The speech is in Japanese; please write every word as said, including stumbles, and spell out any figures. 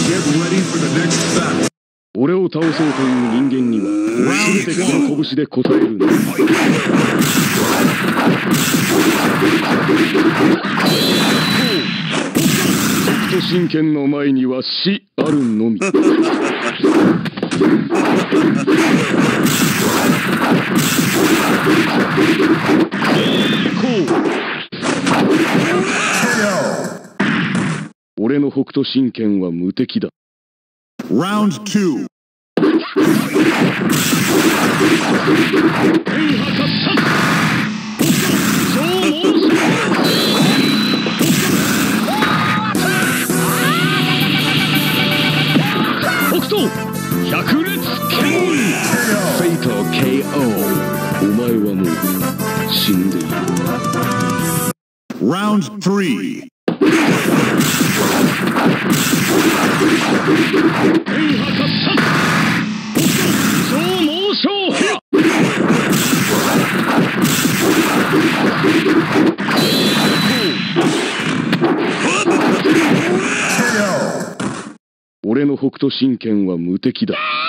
俺を倒そうという人間には全てこの拳で応えるんだ。北斗神拳の前には死あるのみ。俺の北斗神拳は無敵だ。 Round two. 北斗百裂拳。フェイト ケーオー。お前はもう死んでいる。 Round three. 俺の北斗神拳は無敵だ。